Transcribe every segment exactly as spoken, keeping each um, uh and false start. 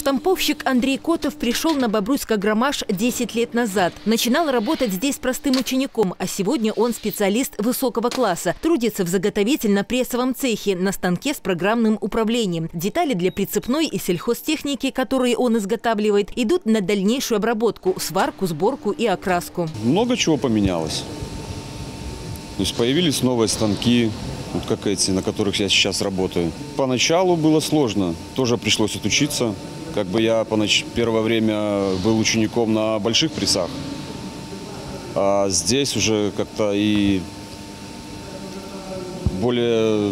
Штамповщик Андрей Котов пришел на Бобруйск-Агромаш десять лет назад. Начинал работать здесь простым учеником, а сегодня он специалист высокого класса. Трудится в заготовительно-прессовом цехе на станке с программным управлением. Детали для прицепной и сельхозтехники, которые он изготавливает, идут на дальнейшую обработку, сварку, сборку и окраску. Много чего поменялось. То есть появились новые станки, вот как эти, на которых я сейчас работаю. Поначалу было сложно, тоже пришлось отучиться. Как бы я понач... первое время был учеником на больших прессах, а здесь уже как-то и более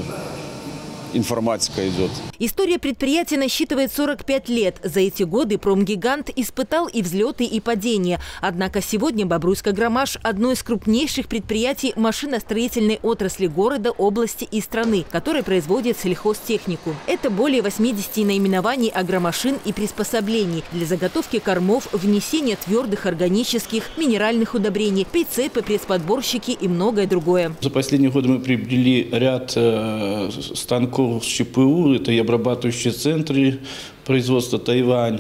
информатика идет. История предприятия насчитывает сорок пять лет. За эти годы промгигант испытал и взлеты, и падения. Однако сегодня Бобруйск-Агромаш – одно из крупнейших предприятий машиностроительной отрасли города, области и страны, которое производит сельхозтехнику. Это более восьмидесяти наименований агромашин и приспособлений для заготовки кормов, внесения твердых органических, минеральных удобрений, прицепы, пресс-подборщики и многое другое. За последние годы мы приобрели ряд э, станков с ЧПУ, это и обрабатывающие центры производства Тайвань,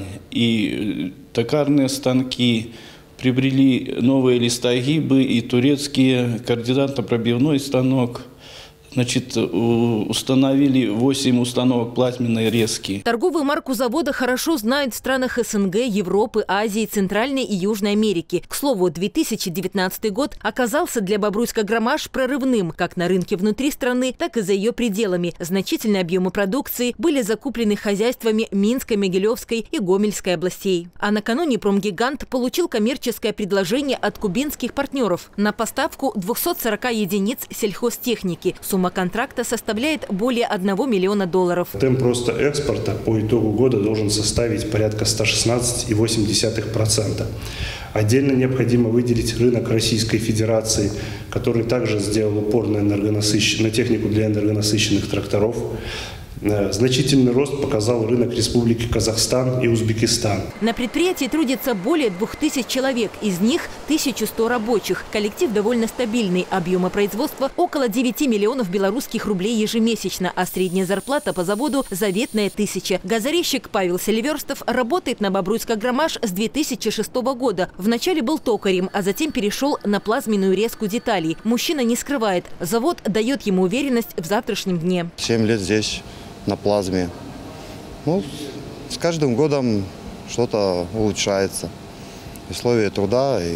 и токарные станки, приобрели новые листогибы и турецкие, координатно-пробивной станок. Значит, установили восемь установок плазменной резки. Торговую марку завода хорошо знают в странах СНГ, Европы, Азии, Центральной и Южной Америки. К слову, две тысячи девятнадцатый год оказался для Бобруйск-Агромаш прорывным как на рынке внутри страны, так и за ее пределами. Значительные объемы продукции были закуплены хозяйствами Минской, Могилевской и Гомельской областей. А накануне промгигант получил коммерческое предложение от кубинских партнеров на поставку двухсот сорока единиц сельхозтехники. Сумма контракта составляет более одного миллиона долларов. Темп роста экспорта по итогу года должен составить порядка ста шестнадцати целых восьми десятых процента. Отдельно необходимо выделить рынок Российской Федерации, который также сделал упор на, энергонасыщ... на технику для энергонасыщенных тракторов. Значительный рост показал рынок Республики Казахстан и Узбекистан. На предприятии трудится более двух тысяч человек, из них тысяча сто рабочих. Коллектив довольно стабильный, объемы производства около девяти миллионов белорусских рублей ежемесячно, а средняя зарплата по заводу заветная тысяча. Газорезчик Павел Селиверстов работает на Бобруйск-Агромаш с две тысячи шестого года. Вначале был токарем, а затем перешел на плазменную резку деталей. Мужчина не скрывает, завод дает ему уверенность в завтрашнем дне. Семь лет здесь на плазме. Ну, с каждым годом что-то улучшается. Условия труда и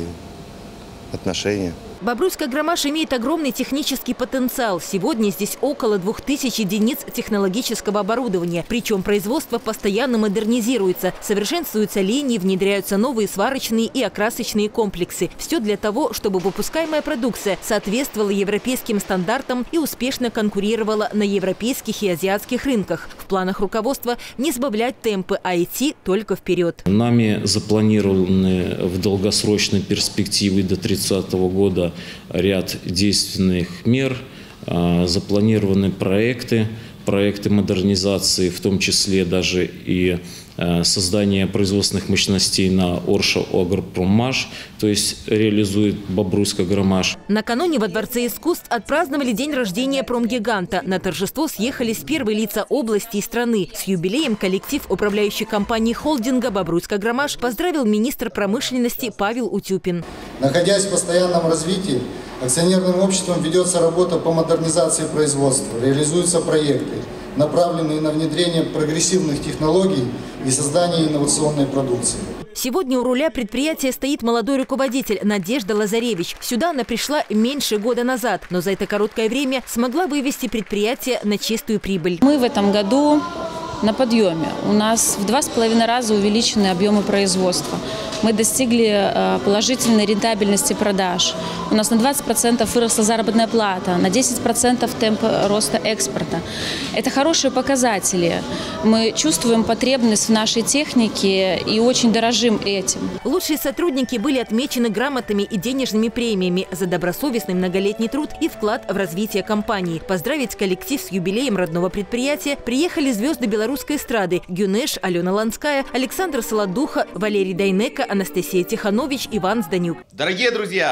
отношения. Бобруйск-Агромаш имеет огромный технический потенциал. Сегодня здесь около двух тысяч единиц технологического оборудования. Причем производство постоянно модернизируется. Совершенствуются линии, внедряются новые сварочные и окрасочные комплексы. Все для того, чтобы выпускаемая продукция соответствовала европейским стандартам и успешно конкурировала на европейских и азиатских рынках. В планах руководства не сбавлять темпы, а идти только вперед. Нами запланированы в долгосрочной перспективе до тридцатого года ряд действенных мер, запланированы проекты, проекты модернизации, в том числе даже и создание производственных мощностей на Орша-Агропроммаш, то есть реализует Бобруйск-Агромаш. Накануне во Дворце искусств отпраздновали день рождения промгиганта. На торжество съехались первые лица области и страны. С юбилеем коллектив управляющей компании холдинга Бобруйск-Агромаш поздравил министр промышленности Павел Утюпин. Находясь в постоянном развитии, акционерным обществом ведется работа по модернизации производства, реализуются проекты, направленные на внедрение прогрессивных технологий и создание инновационной продукции. Сегодня у руля предприятия стоит молодой руководитель Надежда Лазаревич. Сюда она пришла меньше года назад, но за это короткое время смогла вывести предприятие на чистую прибыль. Мы в этом году на подъеме. У нас в два с половиной раза увеличены объемы производства. Мы достигли положительной рентабельности продаж. У нас на двадцать процентов выросла заработная плата, на десять процентов темп роста экспорта. Это хорошие показатели. Мы чувствуем потребность в нашей технике и очень дорожим этим. Лучшие сотрудники были отмечены грамотами и денежными премиями за добросовестный многолетний труд и вклад в развитие компании. Поздравить коллектив с юбилеем родного предприятия приехали звезды белорусской эстрады Гюнеш, Алена Ланская, Александр Солодуха, Валерий Дайнеко, Анастасия Тиханович, Иван Зданюк. Дорогие друзья,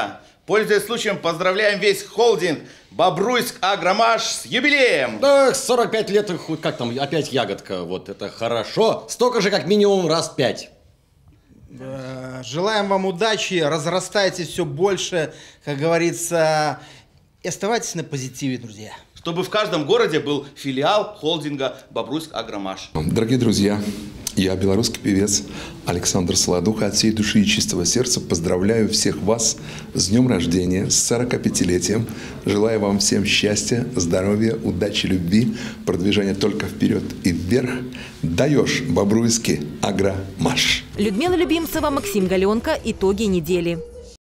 Пользуясь случаем, поздравляем весь холдинг Бобруйск Агромаш с юбилеем. Да, сорок пять лет, как там, опять ягодка, вот это хорошо. Столько же, как минимум, раз в пять. Желаем вам удачи, разрастайтесь все больше, как говорится, и оставайтесь на позитиве, друзья. Чтобы в каждом городе был филиал холдинга Бобруйск Агромаш. Дорогие друзья, я, белорусский певец Александр Солодуха, от всей души и чистого сердца поздравляю всех вас с днем рождения, с сорокапятилетием. Желаю вам всем счастья, здоровья, удачи, любви, продвижения только вперед и вверх. Даешь, Бобруйский Агромаш. Людмила Любимцева, Максим Галенко. Итоги недели.